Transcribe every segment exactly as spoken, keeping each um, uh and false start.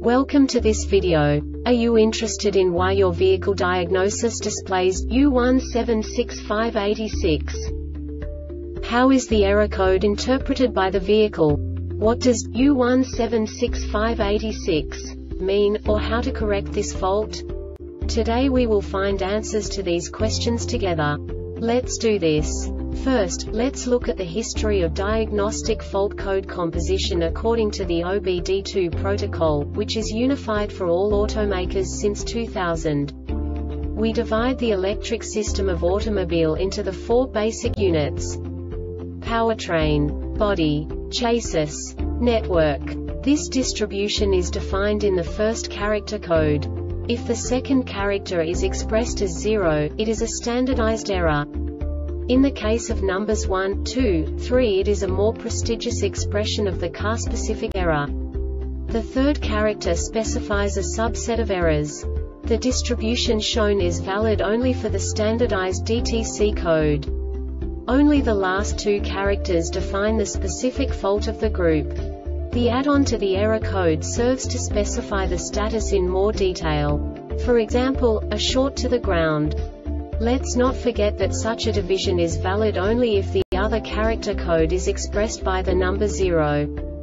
Welcome to this video. Are you interested in why your vehicle diagnosis displays U one seven six five eight six? How is the error code interpreted by the vehicle? What does U one seven six five eight six mean, or how to correct this fault? Today we will find answers to these questions together. Let's do this. First, let's look at the history of diagnostic fault code composition according to the O B D two protocol, which is unified for all automakers since two thousand. We divide the electric system of automobile into the four basic units: powertrain, body, chassis, network. This distribution is defined in the first character code. If the second character is expressed as zero, it is a standardized error. In the case of numbers one, two, three, it is a more prestigious expression of the car-specific error. The third character specifies a subset of errors. The distribution shown is valid only for the standardized D T C code. Only the last two characters define the specific fault of the group. The add-on to the error code serves to specify the status in more detail. For example, a short to the ground. Let's not forget that such a division is valid only if the other character code is expressed by the number zero.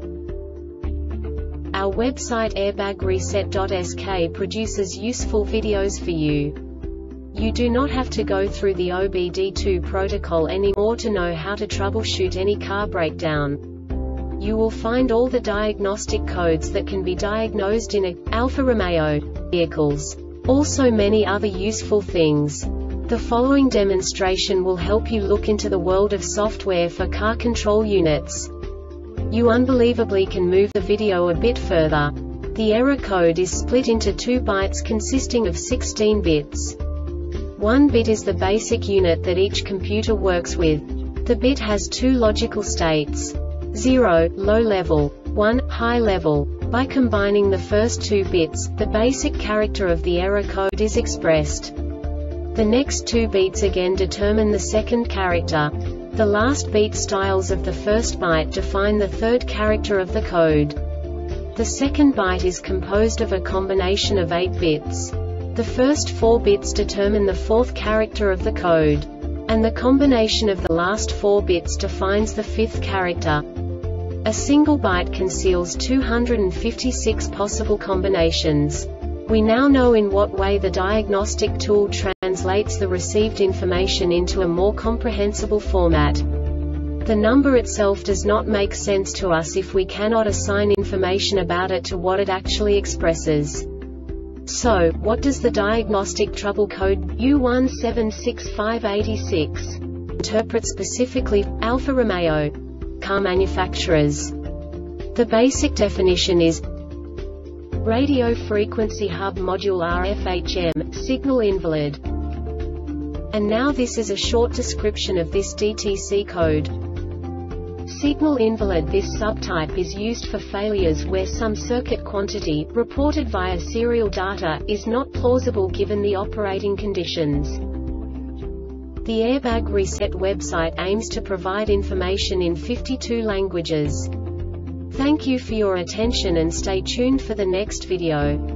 Our website airbag reset dot S K produces useful videos for you. You do not have to go through the O B D two protocol anymore to know how to troubleshoot any car breakdown. You will find all the diagnostic codes that can be diagnosed in a Alfa Romeo vehicles. Also many other useful things. The following demonstration will help you look into the world of software for car control units. You unbelievably can move the video a bit further. The error code is split into two bytes consisting of sixteen bits. One bit is the basic unit that each computer works with. The bit has two logical states: zero, low level, one, high level. By combining the first two bits, the basic character of the error code is expressed. The next two beats again determine the second character. The last beat styles of the first byte define the third character of the code. The second byte is composed of a combination of eight bits. The first four bits determine the fourth character of the code. And the combination of the last four bits defines the fifth character. A single byte conceals two hundred fifty-six possible combinations. We now know in what way the diagnostic tool translates the received information into a more comprehensible format. The number itself does not make sense to us if we cannot assign information about it to what it actually expresses. So, what does the diagnostic trouble code U one seven six five eight six interpret specifically for Alfa Romeo car manufacturers? The basic definition is Radio Frequency Hub Module R F H M, Signal Invalid. And now this is a short description of this D T C code. Signal invalid. This subtype is used for failures where some circuit quantity, reported via serial data, is not plausible given the operating conditions. The Airbag Reset website aims to provide information in fifty-two languages. Thank you for your attention and stay tuned for the next video.